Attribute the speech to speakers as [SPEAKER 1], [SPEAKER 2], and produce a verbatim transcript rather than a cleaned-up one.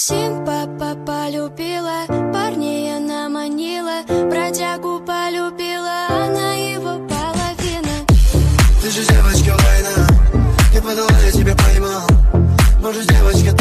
[SPEAKER 1] Симпа полюбила, парней она манила, бродягу полюбила, она его половина.
[SPEAKER 2] Ты же девочка война, я подала, я тебя поймал. Может, девочка